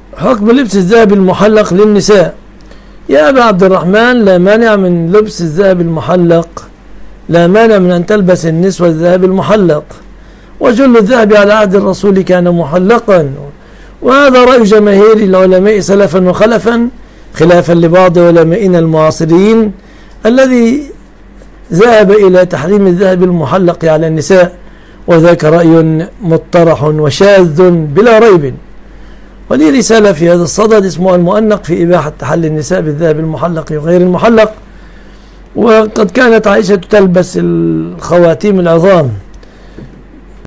حكم لبس الذهب المحلق للنساء. يا أبا عبد الرحمن، لا مانع من لبس الذهب المحلق، لا مانع من أن تلبس النسوة الذهب المحلق، وجل الذهب على عهد الرسول كان محلقا، وهذا رأي جماهير العلماء سلفا وخلفا، خلافا لبعض علمائنا المعاصرين الذي ذهب إلى تحريم الذهب المحلق على النساء، وذاك رأي مطرح وشاذ بلا ريب. ولي رسالة في هذا الصدد اسمها المؤنق في إباحة تحلي النساء بالذهب المحلق وغير المحلق. وقد كانت عائشة تلبس الخواتيم العظام